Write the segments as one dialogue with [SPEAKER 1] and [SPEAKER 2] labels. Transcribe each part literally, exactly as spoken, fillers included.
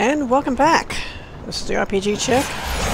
[SPEAKER 1] And welcome back. This is the R P G chick.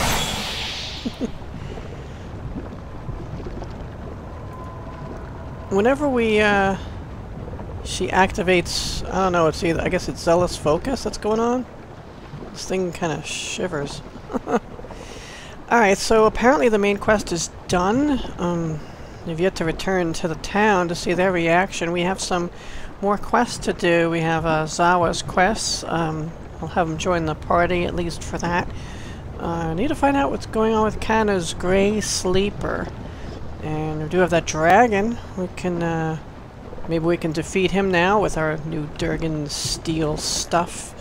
[SPEAKER 1] Whenever we, uh... she activates... I don't know, it's either... I guess it's Zealous Focus that's going on? This thing kind of shivers. Alright, so apparently the main quest is done. Um, we've yet to return to the town to see their reaction. We have some more quests to do. We have uh, Zahua's quests. Um, I'll have him join the party, at least for that. Uh, I need to find out what's going on with Kana's Grey Sleeper. And we do have that dragon. We can, uh... maybe we can defeat him now with our new Durgan steel stuff.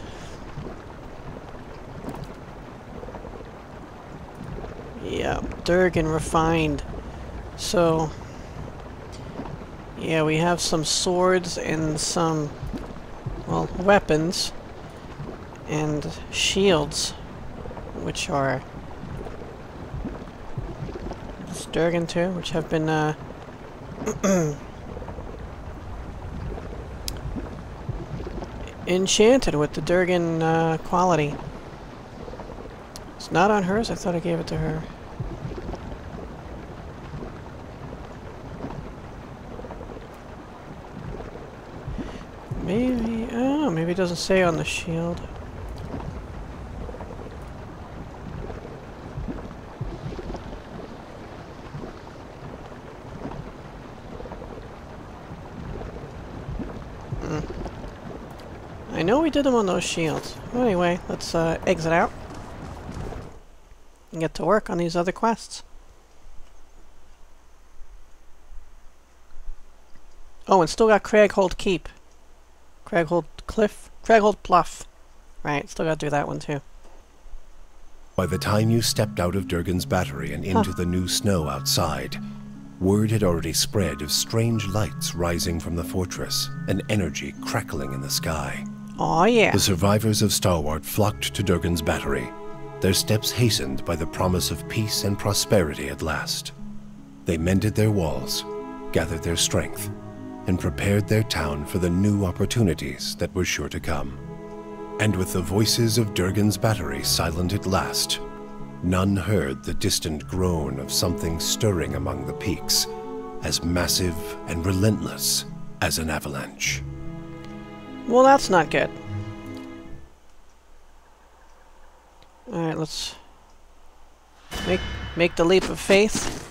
[SPEAKER 1] Yeah, Durgan refined. So... yeah, we have some swords and some... well, weapons. And shields. Which are... Durgan too, which have been, uh... enchanted with the Durgan, uh, quality. It's not on hers? I thought I gave it to her. Maybe... oh, maybe it doesn't say on the shield. I know we did them on those shields. Well, anyway, let's uh, exit out and get to work on these other quests. Oh, and still got Craghold Keep. Craghold Cliff? Craghold Bluff. Right, still gotta do that one too.
[SPEAKER 2] By the time you stepped out of Durgan's battery and into huh. the new snow outside, word had already spread of strange lights rising from the fortress and energy crackling in the sky.
[SPEAKER 1] Oh yeah.
[SPEAKER 2] The survivors of Stalwart flocked to Durgan's battery, their steps hastened by the promise of peace and prosperity at last. They mended their walls, gathered their strength, and prepared their town for the new opportunities that were sure to come. And with the voices of Durgan's battery silent at last, none heard the distant groan of something stirring among the peaks, as massive and relentless as an avalanche.
[SPEAKER 1] Well, that's not good. Alright, let's make make the leap of faith.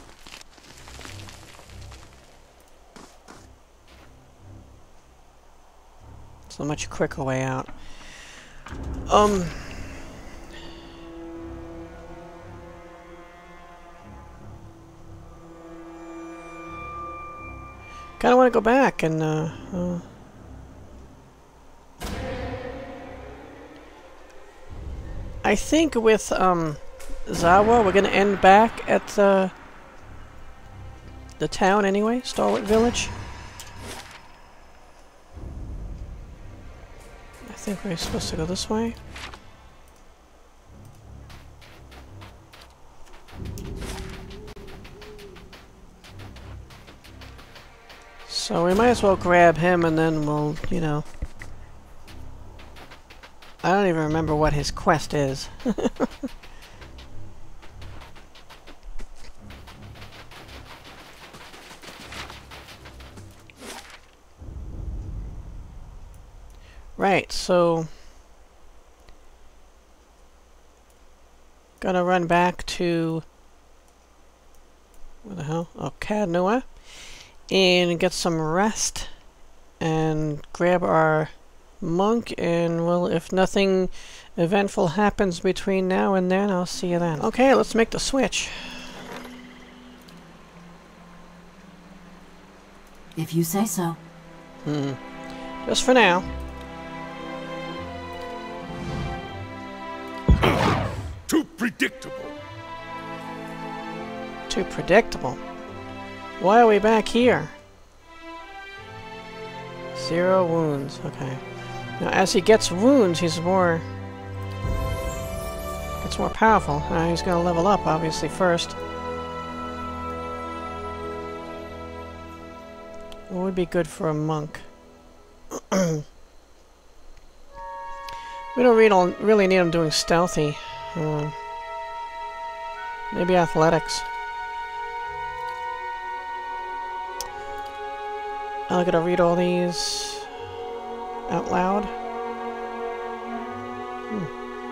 [SPEAKER 1] It's a much quicker way out. Um... Kinda wanna go back and, uh... uh I think with, um, Zahua, we're gonna end back at, uh, the town anyway, Stalwart Village. I think we're supposed to go this way. So we might as well grab him and then we'll, you know... I don't even remember what his quest is. Right, so... gotta run back to... where the hell? Oh, Cadnoa. And get some rest. And grab our... monk, and well, if nothing eventful happens between now and then, I'll see you then. Okay, let's make the switch.
[SPEAKER 3] If you say so.
[SPEAKER 1] Hmm. Just for now.
[SPEAKER 4] Too predictable.
[SPEAKER 1] Too predictable. Why are we back here? Zero wounds. Okay. Now, as he gets wounds, he's more... gets more powerful. Uh, he's gonna level up, obviously, first. What would be good for a monk? We don't really, really need them doing stealthy. Um, maybe athletics. I'm gonna read all these out loud. Hmm.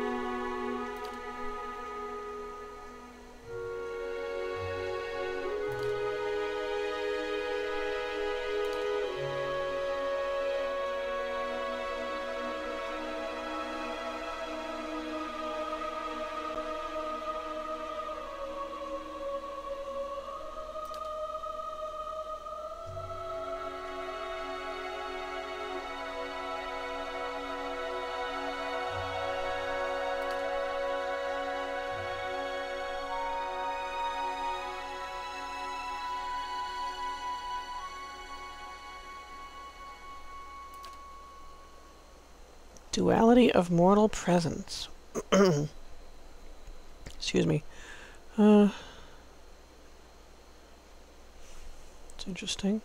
[SPEAKER 1] Duality of mortal presence. Excuse me. Uh, it's interesting.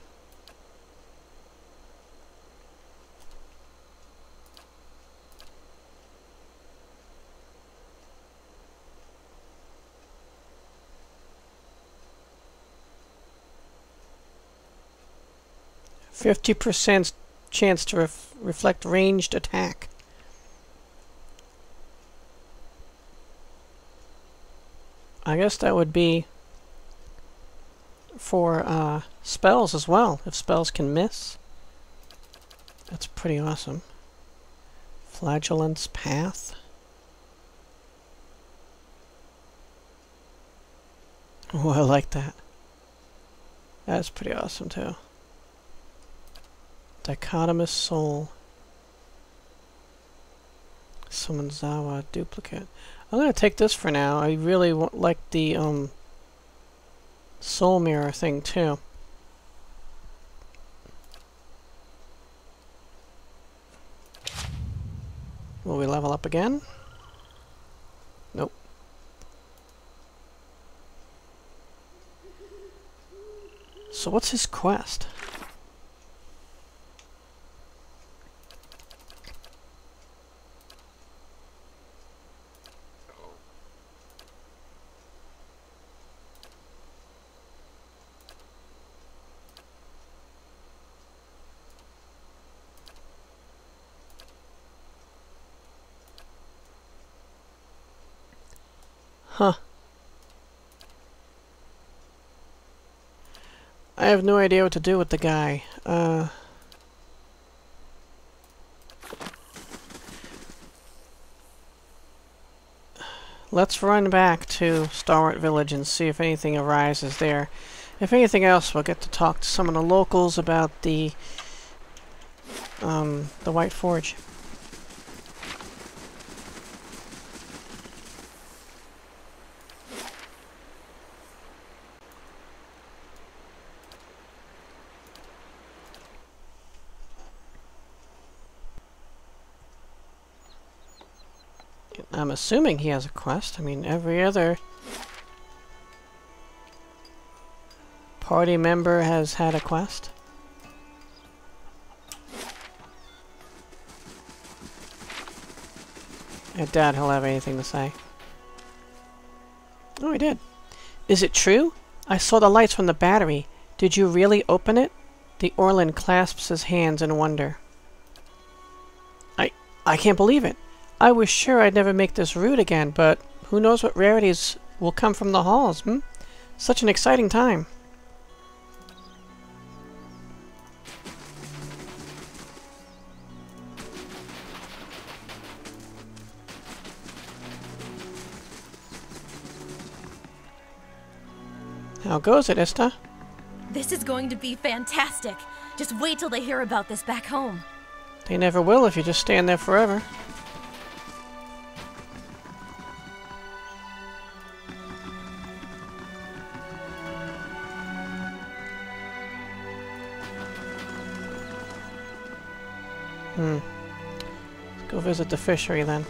[SPEAKER 1] Fifty percent chance to ref reflect ranged attack. I guess that would be for uh, spells as well, if spells can miss. That's pretty awesome. Flagellant's Path. Oh, I like that. That's pretty awesome too. Dichotomous Soul. Summon Zahua duplicate. I'm gonna take this for now. I really want, like the um, soul mirror thing too. Will we level up again? Nope. So what's his quest? Huh. I have no idea what to do with the guy. Uh... Let's run back to Stalwart Village and see if anything arises there. If anything else, we'll get to talk to some of the locals about the um, the White Forge. I'm assuming he has a quest. I mean, every other party member has had a quest. I doubt he'll have anything to say. Oh, he did. Is it true? I saw the lights from the battery. Did you really open it? The Orlan clasps his hands in wonder. I... I can't believe it. I was sure I'd never make this route again, but who knows what rarities will come from the halls, hmm? Such an exciting time. How goes it, Ista?
[SPEAKER 3] This is going to be fantastic. Just wait till they hear about this back home.
[SPEAKER 1] They never will if you just stand there forever. Hmm. Let's go visit the fishery then.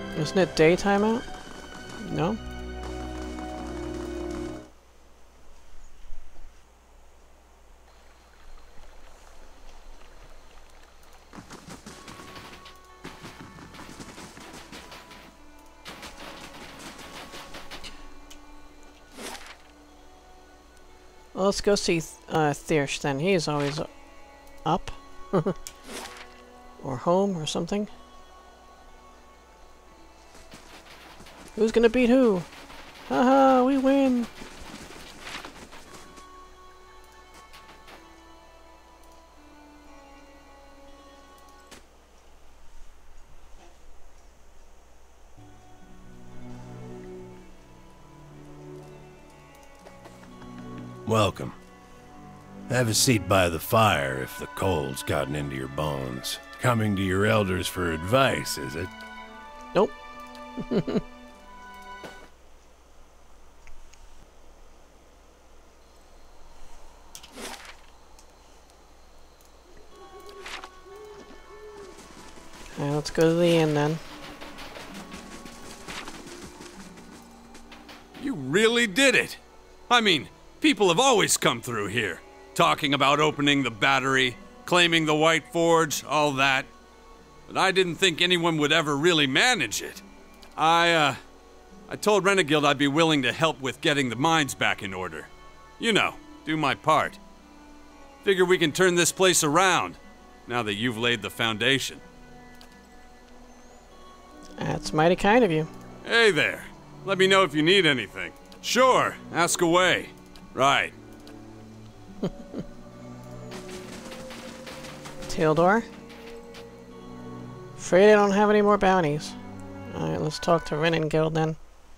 [SPEAKER 1] Isn't it daytime out? No? Well, let's go see uh, Thiersch then. He's always up. Or home or something. Who's gonna beat who? Haha, we win!
[SPEAKER 2] Welcome. Have a seat by the fire if the cold's gotten into your bones. Coming to your elders for advice, is it?
[SPEAKER 1] Nope. Alright, let's go to the inn then.
[SPEAKER 4] You really did it! I mean, people have always come through here, talking about opening the battery, claiming the White Forge, all that. But I didn't think anyone would ever really manage it. I, uh, I told Renegild I'd be willing to help with getting the mines back in order. You know, do my part. Figure we can turn this place around, now that you've laid the foundation.
[SPEAKER 1] That's mighty kind of you.
[SPEAKER 4] Hey there. Let me know if you need anything. Sure, ask away. Right.
[SPEAKER 1] Teodor? Afraid I don't have any more bounties. Alright, let's talk to Renegild then.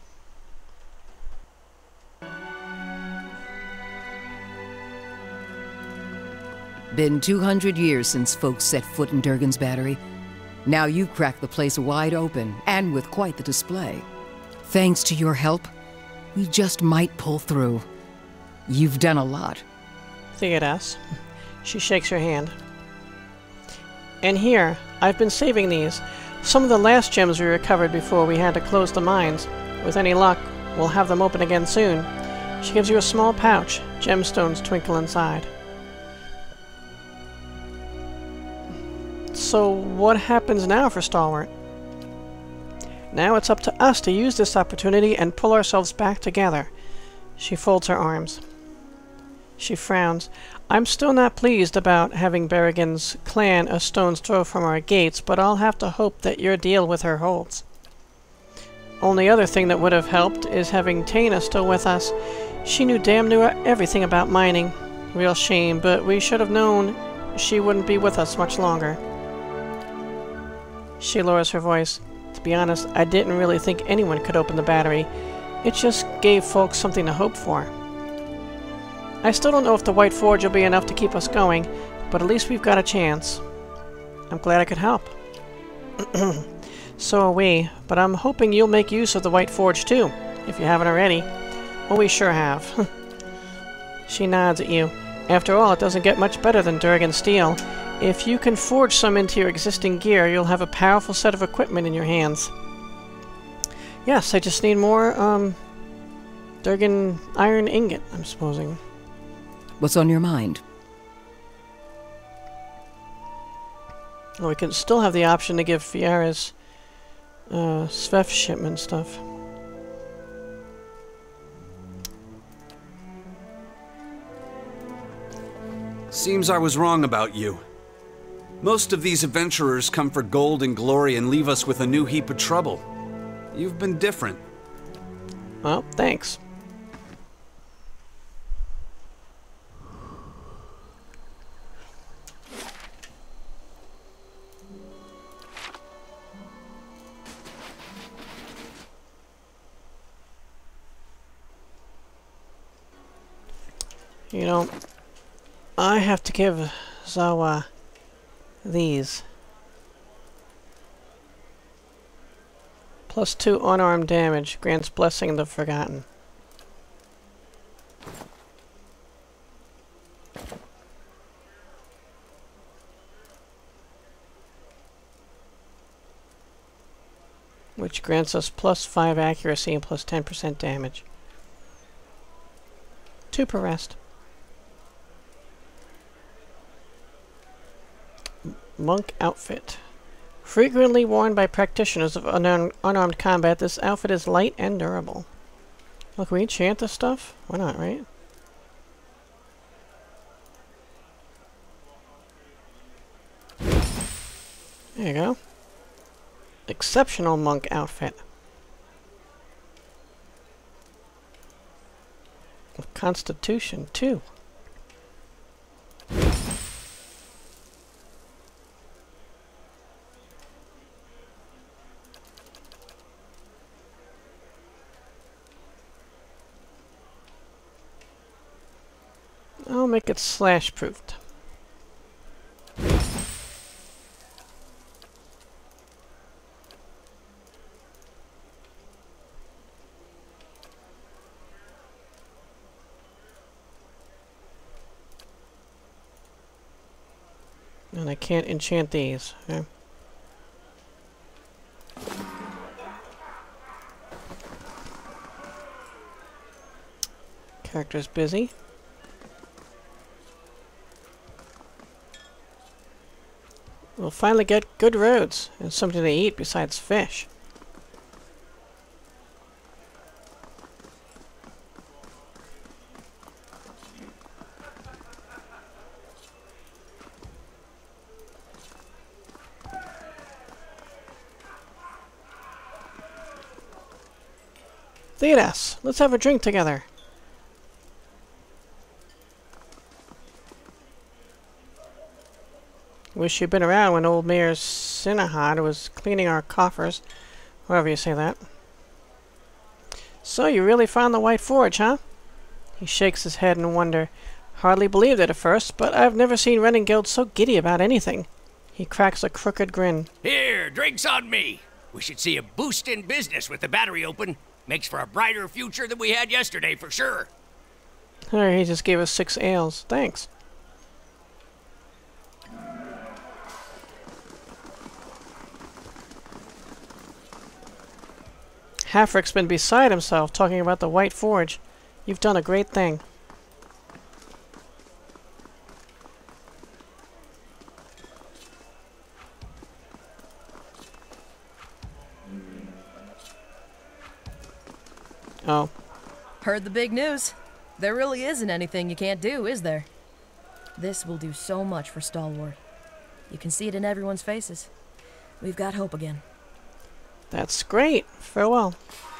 [SPEAKER 5] Been two hundred years since folks set foot in Durgan's battery. Now you've cracked the place wide open, and with quite the display. Thanks to your help, we just might pull through. You've done a lot.
[SPEAKER 1] Theodas. She shakes her hand. And here, I've been saving these. Some of the last gems we recovered before we had to close the mines. With any luck, we'll have them open again soon. She gives you a small pouch. Gemstones twinkle inside. So what happens now for Stalwart? Now it's up to us to use this opportunity and pull ourselves back together. She folds her arms. She frowns. I'm still not pleased about having Berrigan's clan a stone's throw from our gates, but I'll have to hope that your deal with her holds. Only other thing that would have helped is having Taina still with us. She knew damn near everything about mining. Real shame, but we should have known she wouldn't be with us much longer. She lowers her voice. To be honest, I didn't really think anyone could open the battery. It just gave folks something to hope for. I still don't know if the White Forge will be enough to keep us going, but at least we've got a chance. I'm glad I could help. So are we, but I'm hoping you'll make use of the White Forge too, if you haven't already. Well, we sure have. She nods at you. After all, it doesn't get much better than Durgan steel. If you can forge some into your existing gear, you'll have a powerful set of equipment in your hands. Yes, I just need more, um, Durgan iron ingot, I'm supposing.
[SPEAKER 5] What's on your mind?
[SPEAKER 1] Well, we can still have the option to give Fiera's, uh, Svef shipment stuff.
[SPEAKER 4] Seems I was wrong about you. Most of these adventurers come for gold and glory and leave us with a new heap of trouble. You've been different.
[SPEAKER 1] Well, thanks. You know, I have to give Zahua these. Plus two unarmed damage, grants Blessing of the Forgotten. which grants us plus five accuracy and plus ten percent damage. Two per rest. Monk outfit. Frequently worn by practitioners of unarmed, unarmed combat, this outfit is light and durable. Look, we enchant this stuff? Why not, right? There you go. Exceptional monk outfit. Constitution, too. I'll make it slash-proofed. And I can't enchant these. Okay. Character's busy. We'll finally get good roads and something to eat besides fish. Theodas, let's have a drink together. Wish you'd been around when old Mayor Sinahad was cleaning our coffers. However you say that. So you really found the White Forge, huh? He shakes his head in wonder. Hardly believed it at first, but I've never seen Renengild so giddy about anything. He cracks a crooked grin.
[SPEAKER 6] Here, drinks on me. We should see a boost in business with the battery open. Makes for a brighter future than we had yesterday, for sure.
[SPEAKER 1] Alright, he just gave us six ales. Thanks. Hafrick's been beside himself talking about the White Forge. You've done a great thing. Oh.
[SPEAKER 3] Heard the big news. There really isn't anything you can't do, is there? This will do so much for Stalwart. You can see it in everyone's faces. We've got hope again.
[SPEAKER 1] That's great. Farewell.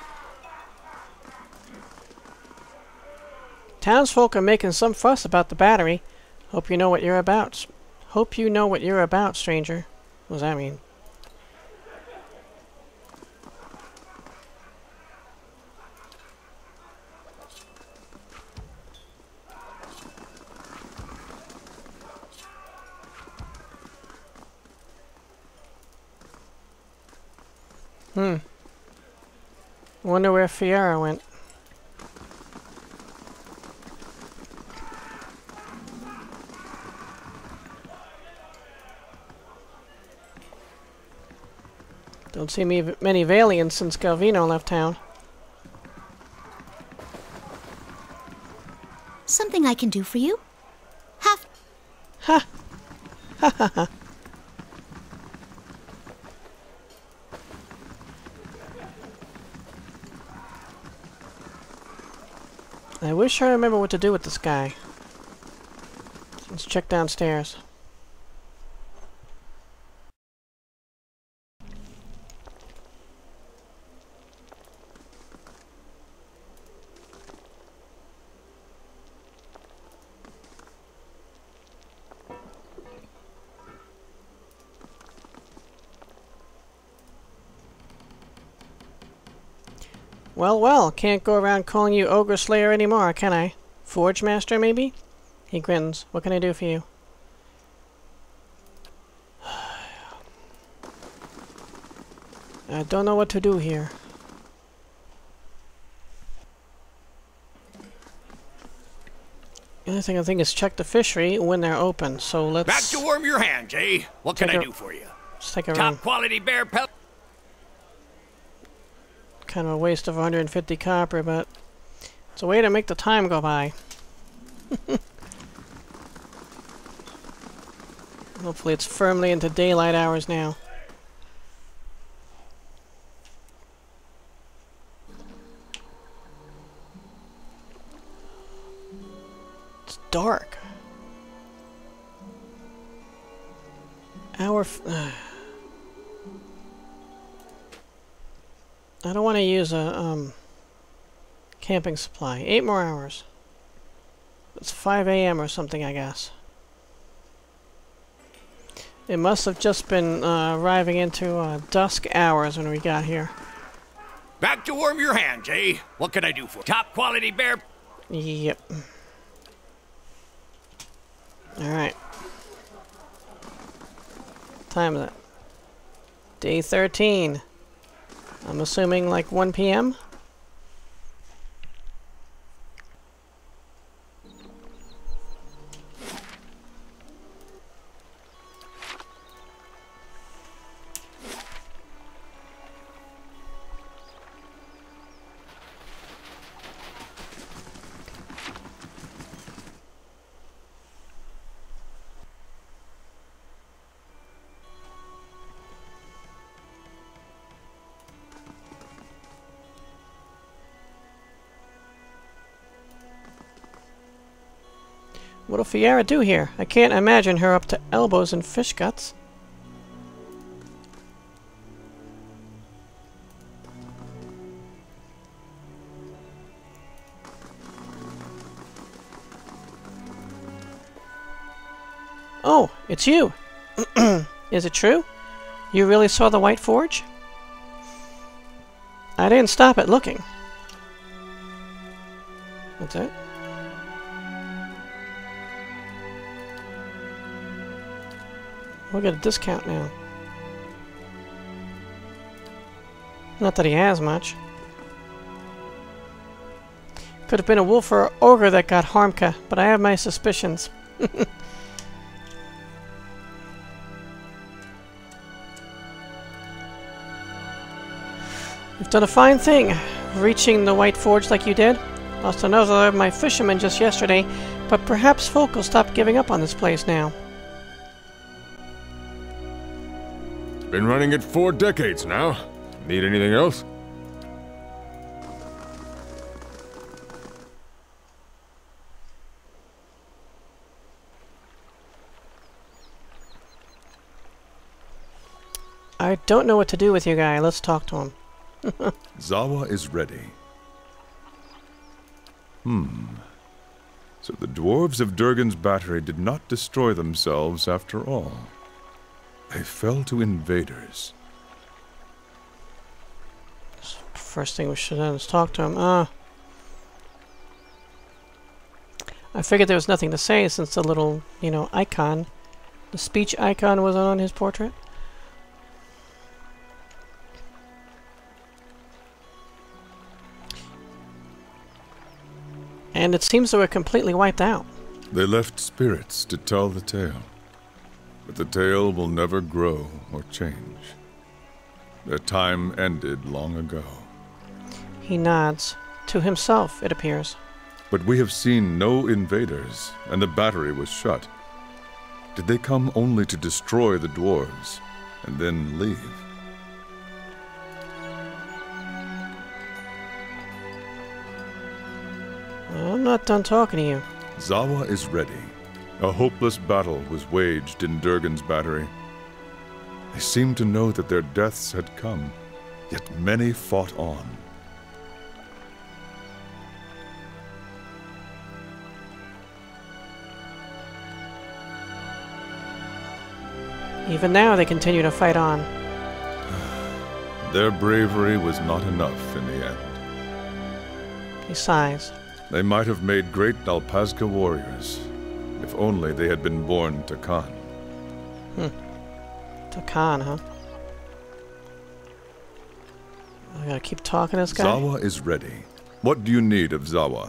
[SPEAKER 1] Townsfolk are making some fuss about the battery. Hope you know what you're about. Hope you know what you're about, stranger. What does that mean? Hmm. Wonder where Fiera went. Don't see me many Valiants since Galvino left town.
[SPEAKER 7] Something I can do for you? Have...
[SPEAKER 1] Ha! Ha ha ha. I wish I remember what to do with this guy. Let's check downstairs. Well, well, can't go around calling you Ogre Slayer anymore, can I? Forge Master, maybe? He grins. What can I do for you? I don't know what to do here. The only thing I think is check the fishery when they're open, so let's...
[SPEAKER 6] Back to warm your hands, eh? What can I do for you?
[SPEAKER 1] Let's take a
[SPEAKER 6] Top
[SPEAKER 1] run.
[SPEAKER 6] quality bear pellet.
[SPEAKER 1] kind of a waste of one hundred fifty copper, but it's a way to make the time go by. Hopefully it's firmly into daylight hours now. It's dark. Hour f I don't want to use a um, camping supply. Eight more hours. It's five A M or something, I guess. It must have just been uh, arriving into uh, dusk hours when we got here.
[SPEAKER 6] Back to warm your hands, eh? What can I do for you? Top quality bear?
[SPEAKER 1] Yep. Alright. Time is it? Day thirteen. I'm assuming like one P M? What'll Fiera do here? I can't imagine her up to elbows in fish guts. Oh, it's you. Is it true? You really saw the White Forge? I didn't stop at looking. What's that? We'll get a discount now. Not that he has much. Could have been a wolf or an ogre that got Harmka, but I have my suspicions. You've done a fine thing, reaching the White Forge like you did. Lost another of my fishermen just yesterday, but perhaps folk will stop giving up on this place now.
[SPEAKER 8] Been running it four decades now. Need anything else?
[SPEAKER 1] I don't know what to do with you guy. Let's talk to him.
[SPEAKER 8] Zahua is ready. Hmm. So the dwarves of Durgan's Battery did not destroy themselves after all. They fell to invaders.
[SPEAKER 1] First thing we should do is talk to him. Ah. I figured there was nothing to say since the little, you know, icon, the speech icon was on his portrait. And it seems they were completely wiped out.
[SPEAKER 8] They left spirits to tell the tale. But the tale will never grow or change. Their time ended long ago.
[SPEAKER 1] He nods. To himself, it appears.
[SPEAKER 8] But we have seen no invaders, and the battery was shut. Did they come only to destroy the dwarves, and then leave?
[SPEAKER 1] I'm not done talking to you.
[SPEAKER 8] Zahua is ready. A hopeless battle was waged in Durgan's Battery. They seemed to know that their deaths had come, yet many fought on.
[SPEAKER 1] Even now, they continue to fight on.
[SPEAKER 8] Their bravery was not enough in the end.
[SPEAKER 1] He sighs.
[SPEAKER 8] They might have made great Alpazka warriors, if only they had been born to Khan.
[SPEAKER 1] Hmm. To Khan, huh? I gotta keep talking to this guy?
[SPEAKER 8] Zahua is ready. What do you need of Zahua?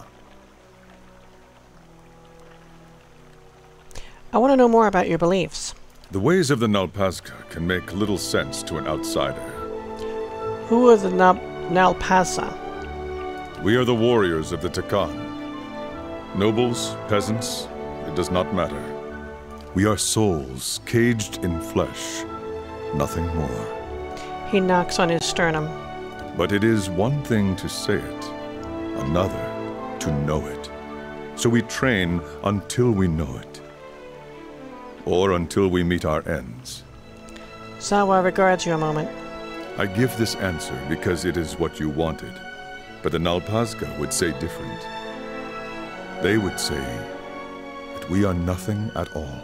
[SPEAKER 1] I want to know more about your beliefs.
[SPEAKER 8] The ways of the Nalpazka can make little sense to an outsider.
[SPEAKER 1] Who are the Nal Nalpasa?
[SPEAKER 8] We are the warriors of the Takan. Nobles, peasants, it does not matter. We are souls caged in flesh, nothing more.
[SPEAKER 1] He knocks on his sternum.
[SPEAKER 8] But it is one thing to say it, another to know it. So we train until we know it. Or until we meet our ends.
[SPEAKER 1] Zahua regards you a moment.
[SPEAKER 8] I give this answer because it is what you wanted. But the Nalpazga would say different. They would say that we are nothing at all.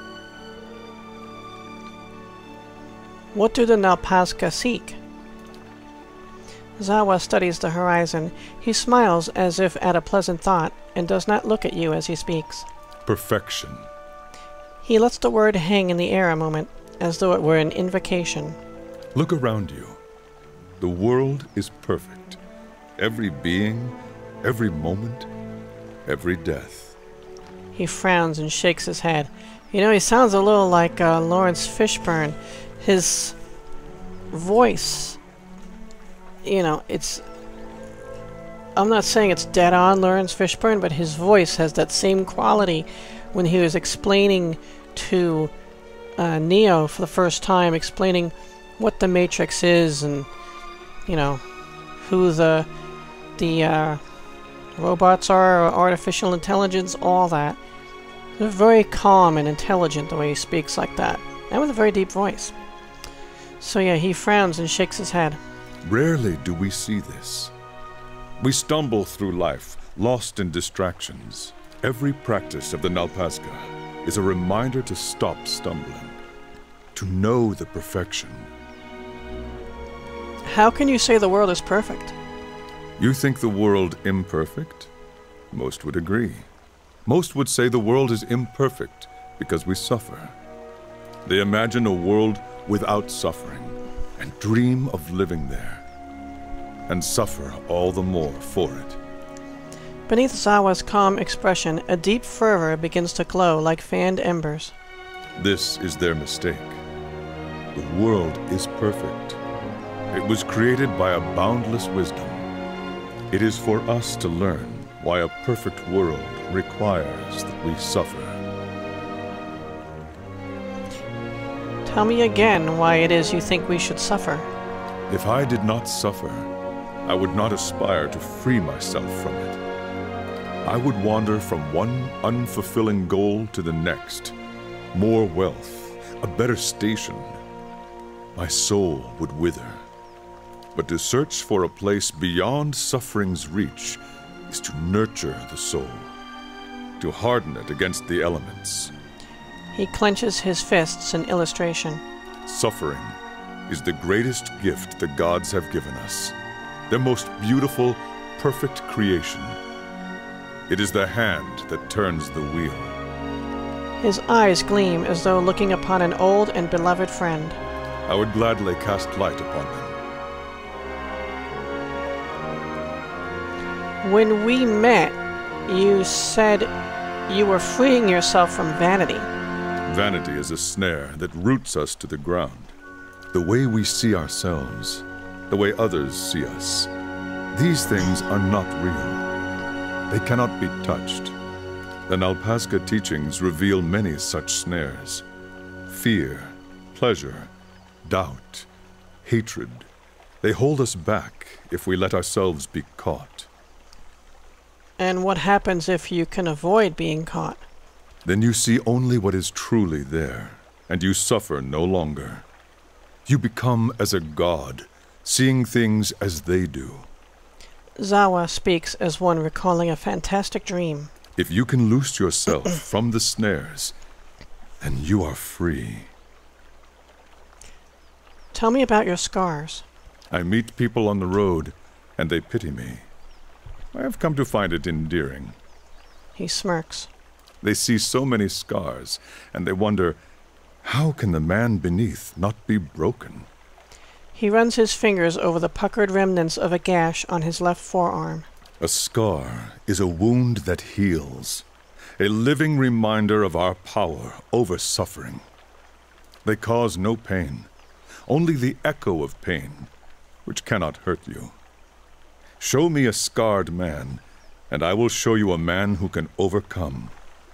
[SPEAKER 1] What do the Nalpazga seek? Zahua studies the horizon. He smiles as if at a pleasant thought, and does not look at you as he speaks.
[SPEAKER 8] Perfection.
[SPEAKER 1] He lets the word hang in the air a moment, as though it were an invocation.
[SPEAKER 8] Look around you. The world is perfect. Every being, every moment, every death.
[SPEAKER 1] He frowns and shakes his head. You know, he sounds a little like uh, Lawrence Fishburne. His voice, you know, it's... I'm not saying it's dead on Lawrence Fishburne, but his voice has that same quality when he was explaining to uh, Neo for the first time, explaining what the Matrix is and, you know, who the, the uh, robots are, or artificial intelligence, all that. They're very calm and intelligent the way he speaks like that, and with a very deep voice. So yeah, he frowns and shakes his head.
[SPEAKER 8] Rarely do we see this. We stumble through life, lost in distractions. Every practice of the Nalpazga is a reminder to stop stumbling, to know the perfection.
[SPEAKER 1] How can you say the world is perfect?
[SPEAKER 8] You think the world imperfect? Most would agree. Most would say the world is imperfect because we suffer. They imagine a world without suffering and dream of living there, and suffer all the more for it.
[SPEAKER 1] Beneath Zahua's calm expression, a deep fervor begins to glow like fanned embers.
[SPEAKER 8] This is their mistake. The world is perfect. It was created by a boundless wisdom. It is for us to learn why a perfect world requires that we suffer.
[SPEAKER 1] Tell me again why it is you think we should suffer.
[SPEAKER 8] If I did not suffer, I would not aspire to free myself from it. I would wander from one unfulfilling goal to the next. More wealth, a better station. My soul would wither. But to search for a place beyond suffering's reach is to nurture the soul, to harden it against the elements.
[SPEAKER 1] He clenches his fists in illustration.
[SPEAKER 8] Suffering is the greatest gift the gods have given us, their most beautiful, perfect creation. It is the hand that turns the wheel.
[SPEAKER 1] His eyes gleam as though looking upon an old and beloved friend.
[SPEAKER 8] I would gladly cast light upon them.
[SPEAKER 1] When we met, you said you were freeing yourself from vanity.
[SPEAKER 8] Vanity is a snare that roots us to the ground. The way we see ourselves, the way others see us. These things are not real. They cannot be touched. The Nalpazga teachings reveal many such snares. Fear, pleasure, doubt, hatred. They hold us back if we let ourselves be caught.
[SPEAKER 1] And what happens if you can avoid being caught?
[SPEAKER 8] Then you see only what is truly there, and you suffer no longer. You become as a god, seeing things as they do.
[SPEAKER 1] Zahua speaks as one recalling a fantastic dream.
[SPEAKER 8] If you can loose yourself from the snares, then you are free.
[SPEAKER 1] Tell me about your scars.
[SPEAKER 8] I meet people on the road, and they pity me. I have come to find it endearing.
[SPEAKER 1] He smirks.
[SPEAKER 8] They see so many scars, and they wonder, how can the man beneath not be broken?
[SPEAKER 1] He runs his fingers over the puckered remnants of a gash on his left forearm.
[SPEAKER 8] A scar is a wound that heals, a living reminder of our power over suffering. They cause no pain, only the echo of pain, which cannot hurt you. Show me a scarred man, and I will show you a man who can overcome.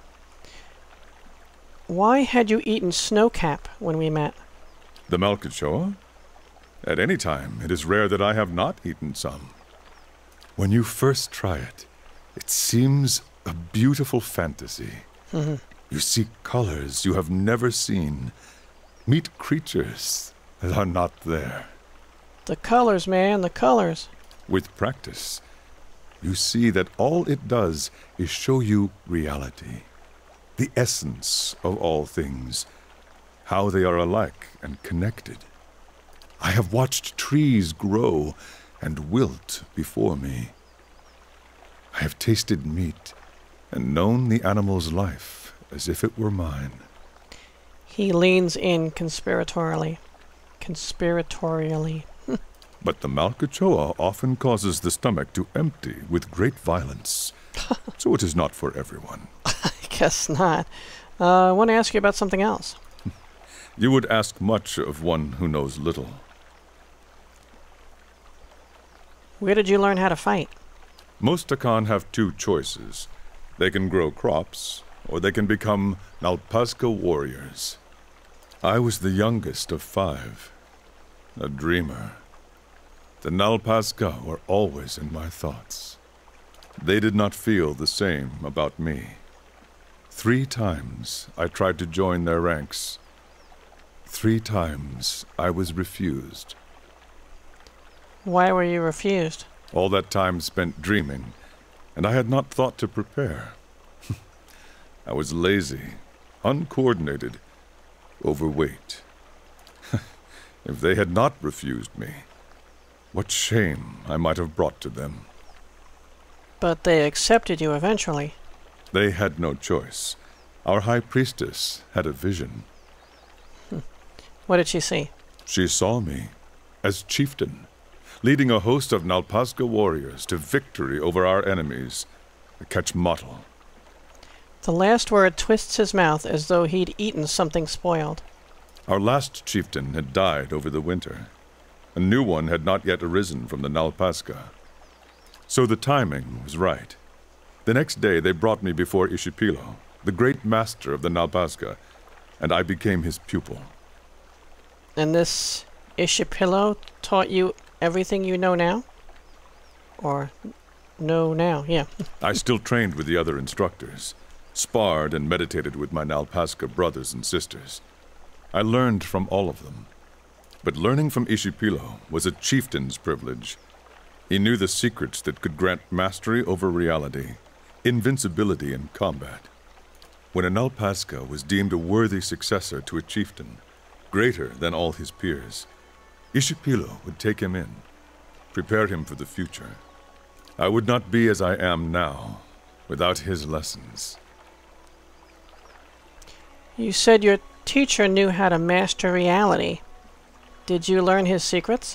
[SPEAKER 1] Why had you eaten Snowcap when we met?
[SPEAKER 8] The Malkachoa? At any time, it is rare that I have not eaten some. When you first try it, it seems a beautiful fantasy.
[SPEAKER 1] Mm-hmm.
[SPEAKER 8] You see colors you have never seen. Meet creatures that are not there.
[SPEAKER 1] The colors, man, the colors.
[SPEAKER 8] With practice, you see that all it does is show you reality, the essence of all things, how they are alike and connected. I have watched trees grow and wilt before me. I have tasted meat and known the animal's life as if it were mine.
[SPEAKER 1] He leans in conspiratorially. Conspiratorially.
[SPEAKER 8] But the Malkachoa often causes the stomach to empty with great violence, so it is not for everyone.
[SPEAKER 1] I guess not. Uh, I want to ask you about something else.
[SPEAKER 8] You would ask much of one who knows little.
[SPEAKER 1] Where did you learn how to fight?
[SPEAKER 8] Most Takan have two choices. They can grow crops, or they can become Nalpazka warriors. I was the youngest of five, a dreamer. The Nalpazka were always in my thoughts. They did not feel the same about me. Three times I tried to join their ranks. Three times I was refused.
[SPEAKER 1] Why were you refused?
[SPEAKER 8] All that time spent dreaming, and I had not thought to prepare. I was lazy, uncoordinated, overweight. If they had not refused me, what shame I might have brought to them.
[SPEAKER 1] But they accepted you eventually.
[SPEAKER 8] They had no choice. Our high priestess had a vision.
[SPEAKER 1] What did she see?
[SPEAKER 8] She saw me as chieftain, leading a host of Nalpazka warriors to victory over our enemies, the Kechmatl.
[SPEAKER 1] The last word twists his mouth as though he'd eaten something spoiled.
[SPEAKER 8] Our last chieftain had died over the winter. A new one had not yet arisen from the Nalpazka. So the timing was right. The next day they brought me before Ishipilo, the great master of the Nalpazka, and I became his pupil.
[SPEAKER 1] And this Ishipilo taught you everything you know now? Or know now, yeah.
[SPEAKER 8] I still trained with the other instructors, sparred and meditated with my Nalpazka brothers and sisters. I learned from all of them. But learning from Ishipilo was a chieftain's privilege. He knew the secrets that could grant mastery over reality, invincibility in combat. When a Nalpazka was deemed a worthy successor to a chieftain, greater than all his peers, Ishipilo would take him in, prepare him for the future. I would not be as I am now without his lessons.
[SPEAKER 1] You said your teacher knew how to master reality. Did you learn his secrets?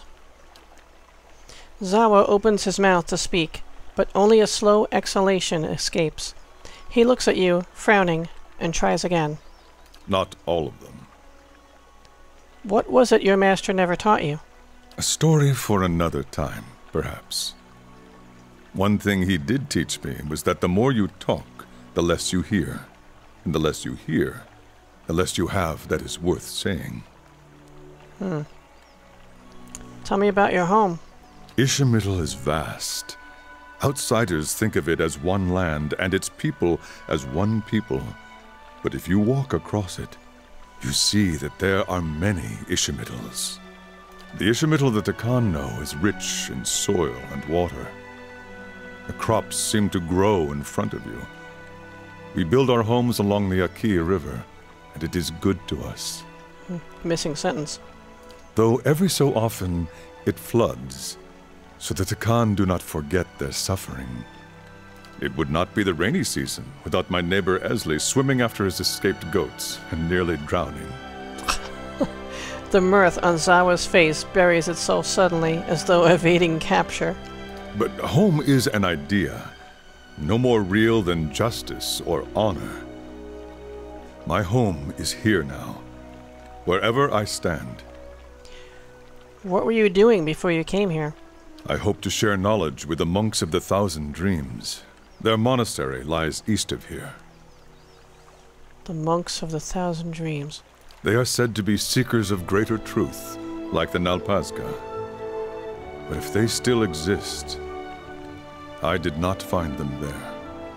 [SPEAKER 1] Zahua opens his mouth to speak, but only a slow exhalation escapes. He looks at you, frowning, and tries again.
[SPEAKER 8] Not all of them.
[SPEAKER 1] What was it your master never taught you?
[SPEAKER 8] A story for another time, perhaps. One thing he did teach me was that the more you talk, the less you hear. And the less you hear, the less you have that is worth saying.
[SPEAKER 1] Hmm. Tell me about your home.
[SPEAKER 8] Ishimidal is vast. Outsiders think of it as one land and its people as one people. But if you walk across it, you see that there are many Ishimidals. The Ishimidal that Takan know is rich in soil and water. The crops seem to grow in front of you. We build our homes along the Aki River, and it is good to us.
[SPEAKER 1] Hmm. Missing sentence.
[SPEAKER 8] Though every so often it floods, so that the Takan do not forget their suffering. It would not be the rainy season without my neighbor Esley swimming after his escaped goats and nearly drowning.
[SPEAKER 1] The mirth on Zawa's face buries itself suddenly, as though evading capture.
[SPEAKER 8] But home is an idea, no more real than justice or honor. My home is here now, wherever I stand.
[SPEAKER 1] What were you doing before you came here?
[SPEAKER 8] I hope to share knowledge with the monks of the Thousand Dreams. Their monastery lies east of here.
[SPEAKER 1] The monks of the Thousand Dreams.
[SPEAKER 8] They are said to be seekers of greater truth, like the Nalpazga. But if they still exist, I did not find them there.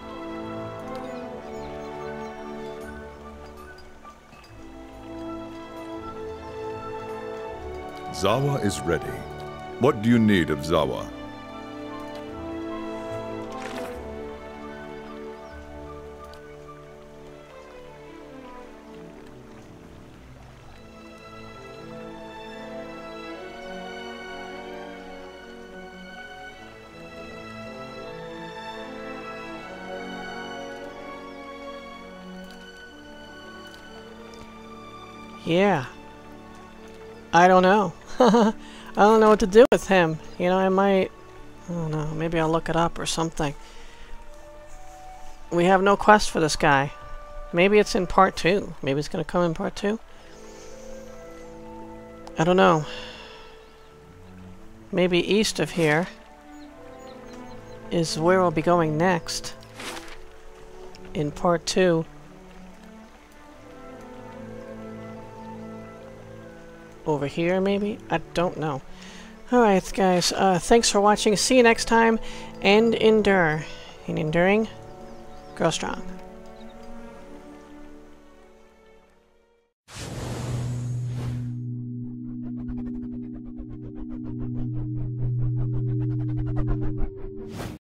[SPEAKER 8] Zahua is ready. What do you need of Zahua?
[SPEAKER 1] Yeah. I don't know. I don't know what to do with him. You know, I might... I don't know. Maybe I'll look it up or something. We have no quest for this guy. Maybe it's in part two. Maybe it's going to come in part two. I don't know. Maybe east of here is where we'll be going next. In part two. Over here, maybe? I don't know. Alright, guys. Uh, thanks for watching. See you next time. And endure. In enduring, grow strong.